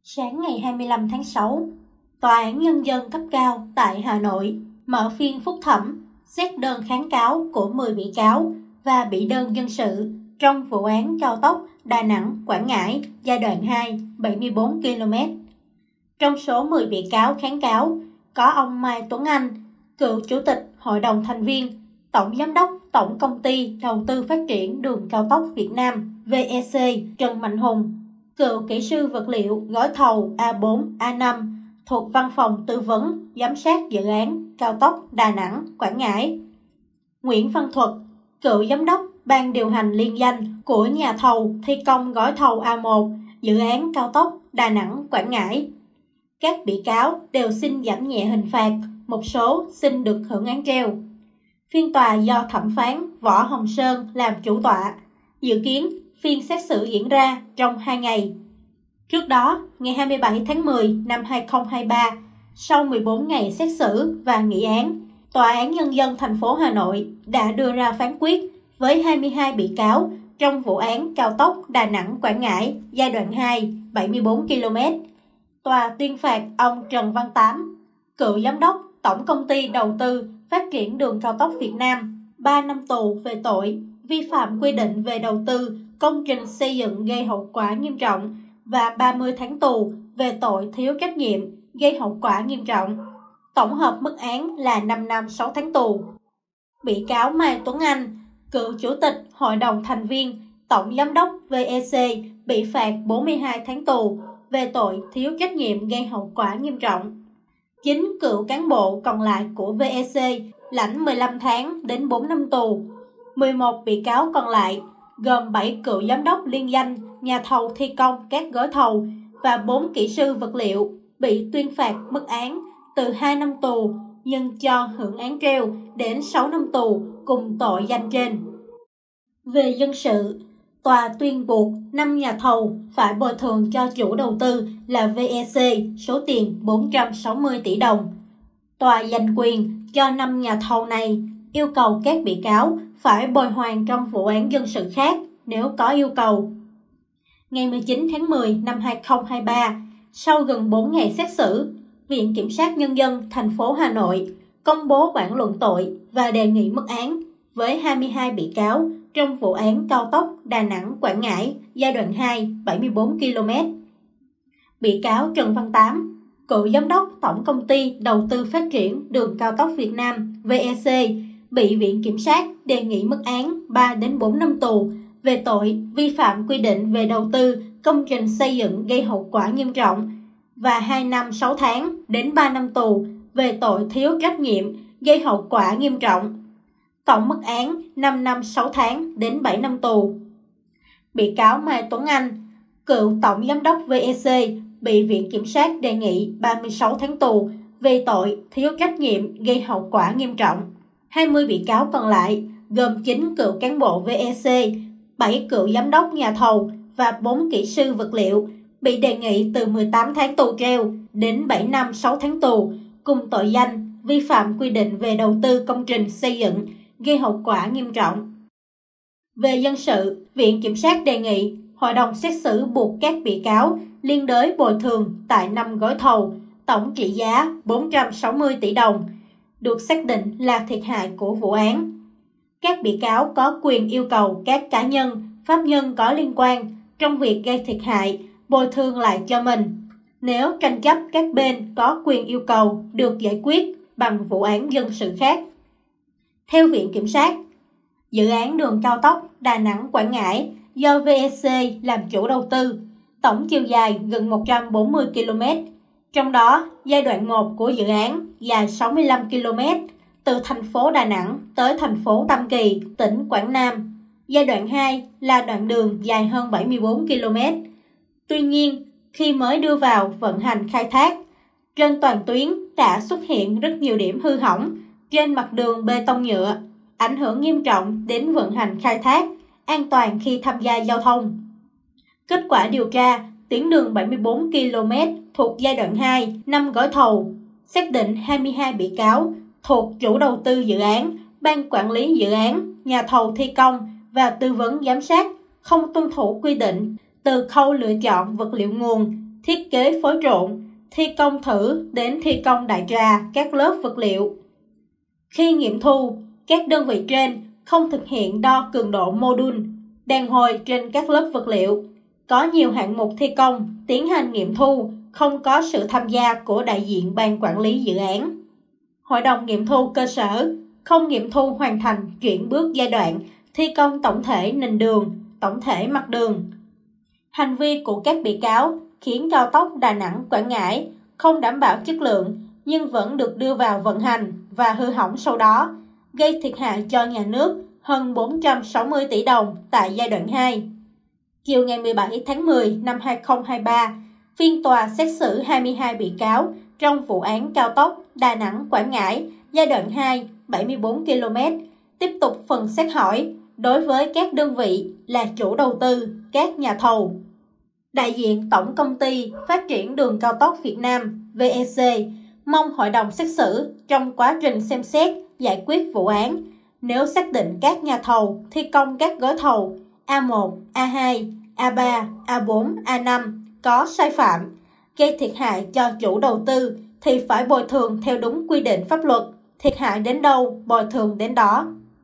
Sáng ngày 25 tháng 6, Tòa án Nhân dân cấp cao tại Hà Nội mở phiên phúc thẩm xét đơn kháng cáo của 10 bị cáo và bị đơn dân sự trong vụ án cao tốc Đà Nẵng - Quảng Ngãi giai đoạn 2 74 km. Trong số 10 bị cáo kháng cáo có ông Mai Tuấn Anh, cựu Chủ tịch Hội đồng thành viên, Tổng Giám đốc Tổng Công ty Đầu tư Phát triển Đường Cao tốc Việt Nam VEC Trần Mạnh Hùng, cựu kỹ sư vật liệu gói thầu A4, A5 thuộc Văn phòng Tư vấn Giám sát Dự án Cao tốc Đà Nẵng - Quảng Ngãi. Nguyễn Văn Thuật, cựu Giám đốc Ban điều hành liên danh của nhà thầu thi công gói thầu A1 dự án Cao tốc Đà Nẵng - Quảng Ngãi. Các bị cáo đều xin giảm nhẹ hình phạt, một số xin được hưởng án treo. Phiên tòa do thẩm phán Võ Hồng Sơn làm chủ tọa, dự kiến phiên xét xử diễn ra trong 2 ngày. Trước đó, ngày 27 tháng 10 năm 2023, sau 14 ngày xét xử và nghị án, Tòa án Nhân dân thành phố Hà Nội đã đưa ra phán quyết với 22 bị cáo trong vụ án cao tốc Đà Nẵng - Quảng Ngãi giai đoạn 2 74 km. Tòa tuyên phạt ông Trần Văn Tám, cựu Giám đốc Tổng Công ty Đầu tư Phát triển Đường Cao tốc Việt Nam 3 năm tù về tội vi phạm quy định về đầu tư công trình xây dựng gây hậu quả nghiêm trọng và 30 tháng tù về tội thiếu trách nhiệm gây hậu quả nghiêm trọng. Tổng hợp mức án là 5 năm 6 tháng tù. Bị cáo Mai Tuấn Anh, cựu Chủ tịch Hội đồng thành viên, Tổng Giám đốc VEC bị phạt 42 tháng tù về tội thiếu trách nhiệm gây hậu quả nghiêm trọng. 9 cựu cán bộ còn lại của VEC lãnh 15 tháng đến 4 năm tù. 11 bị cáo còn lại gồm 7 cựu giám đốc liên danh nhà thầu thi công các gói thầu và 4 kỹ sư vật liệu bị tuyên phạt mức án từ 2 năm tù nhưng cho hưởng án treo đến 6 năm tù cùng tội danh trên. Về dân sự, tòa tuyên buộc 5 nhà thầu phải bồi thường cho chủ đầu tư là VEC số tiền 460 tỷ đồng. Tòa dành quyền cho 5 nhà thầu này yêu cầu các bị cáo phải bồi hoàn trong vụ án dân sự khác nếu có yêu cầu. Ngày 19 tháng 10 năm 2023, sau gần 4 ngày xét xử, Viện Kiểm sát Nhân dân thành phố Hà Nội công bố bản luận tội và đề nghị mức án với 22 bị cáo trong vụ án cao tốc Đà Nẵng - Quảng Ngãi giai đoạn 2 74 km. Bị cáo Trần Văn Tám, cựu Giám đốc Tổng Công ty Đầu tư Phát triển Đường Cao tốc Việt Nam VEC bị Viện Kiểm sát đề nghị mức án 3 đến 4 năm tù về tội vi phạm quy định về đầu tư công trình xây dựng gây hậu quả nghiêm trọng và 2 năm 6 tháng đến 3 năm tù về tội thiếu trách nhiệm gây hậu quả nghiêm trọng. Tổng mức án 5 năm 6 tháng đến 7 năm tù. Bị cáo Mai Tuấn Anh, cựu Tổng Giám đốc VEC bị Viện Kiểm sát đề nghị 36 tháng tù về tội thiếu trách nhiệm gây hậu quả nghiêm trọng. 20 bị cáo còn lại gồm 9 cựu cán bộ VEC, 7 cựu giám đốc nhà thầu và 4 kỹ sư vật liệu bị đề nghị từ 18 tháng tù treo đến 7 năm 6 tháng tù cùng tội danh vi phạm quy định về đầu tư công trình xây dựng gây hậu quả nghiêm trọng. Về dân sự, Viện Kiểm sát đề nghị Hội đồng xét xử buộc các bị cáo liên đới bồi thường tại 5 gói thầu, tổng trị giá 460 tỷ đồng, được xác định là thiệt hại của vụ án. Các bị cáo có quyền yêu cầu các cá nhân, pháp nhân có liên quan trong việc gây thiệt hại bồi thường lại cho mình, nếu tranh chấp các bên có quyền yêu cầu được giải quyết bằng vụ án dân sự khác. Theo Viện Kiểm sát, dự án đường cao tốc Đà Nẵng - Quảng Ngãi do VEC làm chủ đầu tư, tổng chiều dài gần 140 km, trong đó giai đoạn 1 của dự án dài 65 km từ thành phố Đà Nẵng tới thành phố Tam Kỳ, tỉnh Quảng Nam. Giai đoạn 2 là đoạn đường dài hơn 74 km. Tuy nhiên, khi mới đưa vào vận hành khai thác, trên toàn tuyến đã xuất hiện rất nhiều điểm hư hỏng trên mặt đường bê tông nhựa, ảnh hưởng nghiêm trọng đến vận hành khai thác, an toàn khi tham gia giao thông. Kết quả điều tra, tuyến đường 74 km thuộc giai đoạn 2, 5 gói thầu, xác định 22 bị cáo thuộc chủ đầu tư dự án, ban quản lý dự án, nhà thầu thi công và tư vấn giám sát không tuân thủ quy định từ khâu lựa chọn vật liệu nguồn, thiết kế phối trộn, thi công thử đến thi công đại trà các lớp vật liệu. Khi nghiệm thu, các đơn vị trên không thực hiện đo cường độ mô đun, đàn hồi trên các lớp vật liệu. Có nhiều hạng mục thi công tiến hành nghiệm thu không có sự tham gia của đại diện ban quản lý dự án. Hội đồng nghiệm thu cơ sở không nghiệm thu hoàn thành chuyển bước giai đoạn thi công tổng thể nền đường, tổng thể mặt đường. Hành vi của các bị cáo khiến cao tốc Đà Nẵng - Quảng Ngãi không đảm bảo chất lượng nhưng vẫn được đưa vào vận hành và hư hỏng sau đó, gây thiệt hại cho nhà nước hơn 460 tỷ đồng tại giai đoạn 2. Chiều ngày 17 tháng 10 năm 2023, phiên tòa xét xử 22 bị cáo trong vụ án cao tốc Đà Nẵng - Quảng Ngãi giai đoạn 2 74 km, tiếp tục phần xét hỏi đối với các đơn vị là chủ đầu tư, các nhà thầu. Đại diện Tổng Công ty Phát triển Đường Cao tốc Việt Nam VEC mong hội đồng xét xử trong quá trình xem xét giải quyết vụ án, nếu xác định các nhà thầu thi công các gói thầu A1, A2, A3, A4, A5 có sai phạm, gây thiệt hại cho chủ đầu tư thì phải bồi thường theo đúng quy định pháp luật, thiệt hại đến đâu bồi thường đến đó.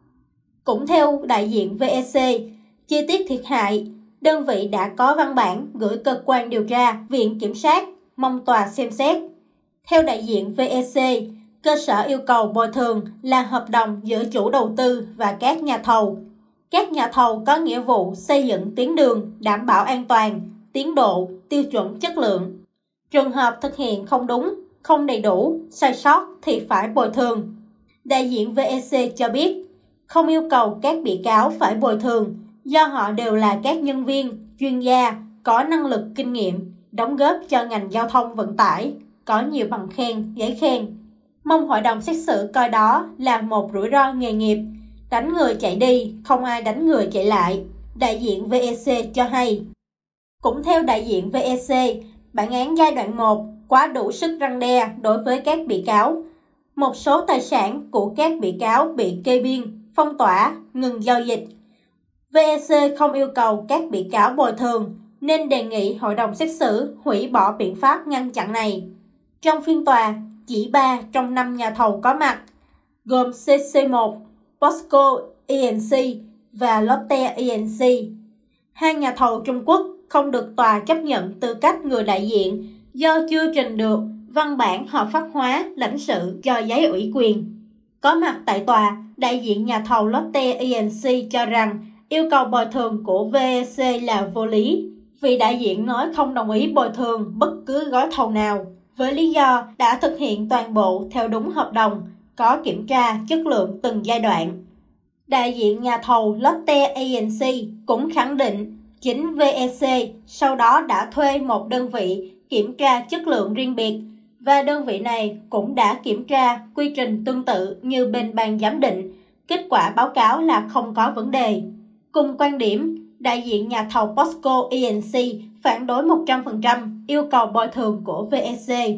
Cũng theo đại diện VEC, chi tiết thiệt hại, đơn vị đã có văn bản gửi cơ quan điều tra, viện kiểm sát, mong tòa xem xét. Theo đại diện VEC, cơ sở yêu cầu bồi thường là hợp đồng giữa chủ đầu tư và các nhà thầu. Các nhà thầu có nghĩa vụ xây dựng tuyến đường đảm bảo an toàn, tiến độ, tiêu chuẩn chất lượng. Trường hợp thực hiện không đúng, không đầy đủ, sai sót thì phải bồi thường. Đại diện VEC cho biết, không yêu cầu các bị cáo phải bồi thường do họ đều là các nhân viên, chuyên gia, có năng lực kinh nghiệm, đóng góp cho ngành giao thông vận tải, có nhiều bằng khen, giấy khen. Mong hội đồng xét xử coi đó là một rủi ro nghề nghiệp, đánh người chạy đi, không ai đánh người chạy lại, đại diện VEC cho hay. Cũng theo đại diện VEC, bản án giai đoạn 1 quá đủ sức răn đe đối với các bị cáo. Một số tài sản của các bị cáo bị kê biên, phong tỏa, ngừng giao dịch. VEC không yêu cầu các bị cáo bồi thường nên đề nghị hội đồng xét xử hủy bỏ biện pháp ngăn chặn này. Trong phiên tòa, chỉ 3 trong 5 nhà thầu có mặt, gồm CC1, POSCO E&C và Lotte E&C. Hai nhà thầu Trung Quốc không được tòa chấp nhận tư cách người đại diện do chưa trình được văn bản hợp pháp hóa lãnh sự cho giấy ủy quyền. Có mặt tại tòa, đại diện nhà thầu Lotte E&C cho rằng yêu cầu bồi thường của VEC là vô lý, vì đại diện nói không đồng ý bồi thường bất cứ gói thầu nào, với lý do đã thực hiện toàn bộ theo đúng hợp đồng, có kiểm tra chất lượng từng giai đoạn. Đại diện nhà thầu Lotte E&C cũng khẳng định chính VEC sau đó đã thuê một đơn vị kiểm tra chất lượng riêng biệt và đơn vị này cũng đã kiểm tra quy trình tương tự như bên ban giám định. Kết quả báo cáo là không có vấn đề. Cùng quan điểm, đại diện nhà thầu POSCO E&C phản đối 100% yêu cầu bồi thường của VEC.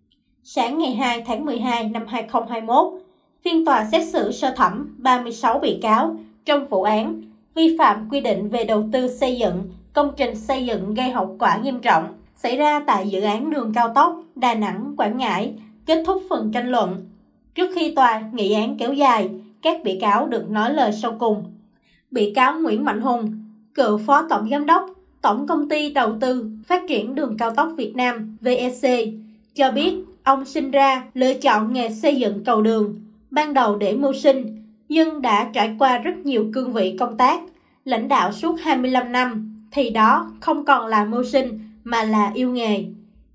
Sáng ngày 2 tháng 12 năm 2021, phiên tòa xét xử sơ thẩm 36 bị cáo trong vụ án vi phạm quy định về đầu tư xây dựng, công trình xây dựng gây hậu quả nghiêm trọng xảy ra tại dự án đường cao tốc Đà Nẵng - Quảng Ngãi, kết thúc phần tranh luận. Trước khi tòa nghị án kéo dài, các bị cáo được nói lời sau cùng. Bị cáo Nguyễn Mạnh Hùng, cựu Phó Tổng Giám đốc Tổng Công ty Đầu tư Phát triển Đường Cao tốc Việt Nam VEC, cho biết ông sinh ra lựa chọn nghề xây dựng cầu đường, ban đầu để mưu sinh, nhưng đã trải qua rất nhiều cương vị công tác, lãnh đạo suốt 25 năm, thì đó không còn là mưu sinh mà là yêu nghề.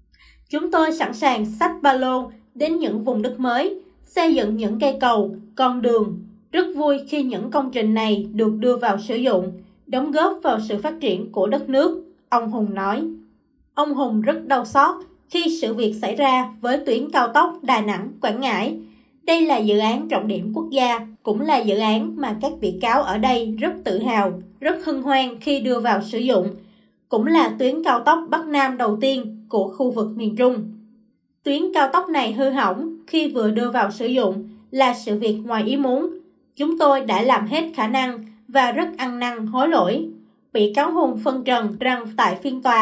Chúng tôi sẵn sàng xách ba lô đến những vùng đất mới, xây dựng những cây cầu, con đường. Rất vui khi những công trình này được đưa vào sử dụng, đóng góp vào sự phát triển của đất nước, ông Hùng nói. Ông Hùng rất đau xót khi sự việc xảy ra với tuyến cao tốc Đà Nẵng - Quảng Ngãi. Đây là dự án trọng điểm quốc gia, cũng là dự án mà các bị cáo ở đây rất tự hào, rất hân hoan khi đưa vào sử dụng. Cũng là tuyến cao tốc Bắc Nam đầu tiên của khu vực miền Trung. Tuyến cao tốc này hư hỏng khi vừa đưa vào sử dụng là sự việc ngoài ý muốn. Chúng tôi đã làm hết khả năng và rất ăn năn hối lỗi. Bị cáo Hùng phân trần rằng tại phiên tòa,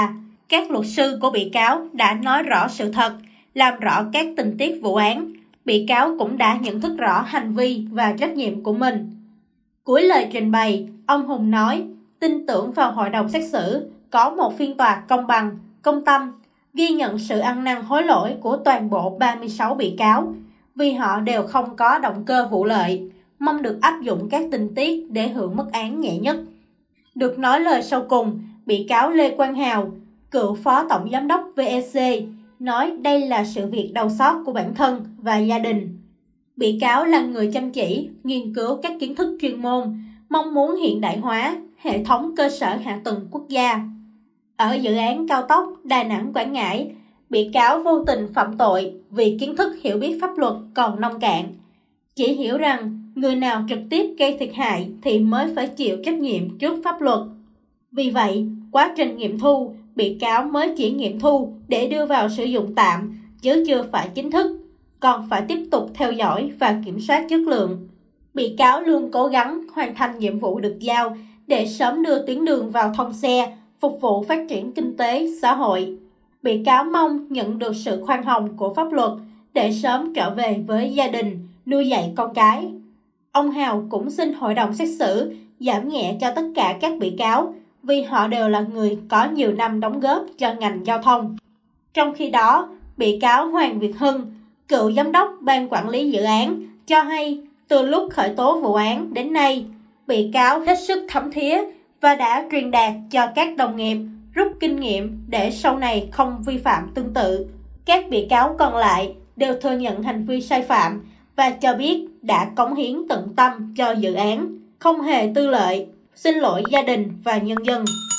các luật sư của bị cáo đã nói rõ sự thật, làm rõ các tình tiết vụ án. Bị cáo cũng đã nhận thức rõ hành vi và trách nhiệm của mình. Cuối lời trình bày, ông Hùng nói, tin tưởng vào hội đồng xét xử có một phiên tòa công bằng, công tâm, ghi nhận sự ăn năn hối lỗi của toàn bộ 36 bị cáo, vì họ đều không có động cơ vụ lợi, mong được áp dụng các tình tiết để hưởng mức án nhẹ nhất. Được nói lời sau cùng, bị cáo Lê Quang Hào, cựu Phó Tổng Giám đốc VEC, nói đây là sự việc đau xót của bản thân và gia đình. Bị cáo là người chăm chỉ, nghiên cứu các kiến thức chuyên môn, mong muốn hiện đại hóa hệ thống cơ sở hạ tầng quốc gia. Ở dự án cao tốc Đà Nẵng - Quảng Ngãi, bị cáo vô tình phạm tội vì kiến thức hiểu biết pháp luật còn nông cạn. Chỉ hiểu rằng người nào trực tiếp gây thiệt hại thì mới phải chịu trách nhiệm trước pháp luật. Vì vậy, quá trình nghiệm thu, bị cáo mới chỉ nghiệm thu để đưa vào sử dụng tạm, chứ chưa phải chính thức, còn phải tiếp tục theo dõi và kiểm soát chất lượng. Bị cáo luôn cố gắng hoàn thành nhiệm vụ được giao để sớm đưa tuyến đường vào thông xe, phục vụ phát triển kinh tế, xã hội. Bị cáo mong nhận được sự khoan hồng của pháp luật để sớm trở về với gia đình, nuôi dạy con cái. Ông Hào cũng xin hội đồng xét xử giảm nhẹ cho tất cả các bị cáo vì họ đều là người có nhiều năm đóng góp cho ngành giao thông. Trong khi đó, bị cáo Hoàng Việt Hưng, cựu giám đốc ban quản lý dự án, cho hay từ lúc khởi tố vụ án đến nay, bị cáo hết sức thấm thía và đã truyền đạt cho các đồng nghiệp rút kinh nghiệm để sau này không vi phạm tương tự. Các bị cáo còn lại đều thừa nhận hành vi sai phạm và cho biết đã cống hiến tận tâm cho dự án, không hề tư lợi, xin lỗi gia đình và nhân dân.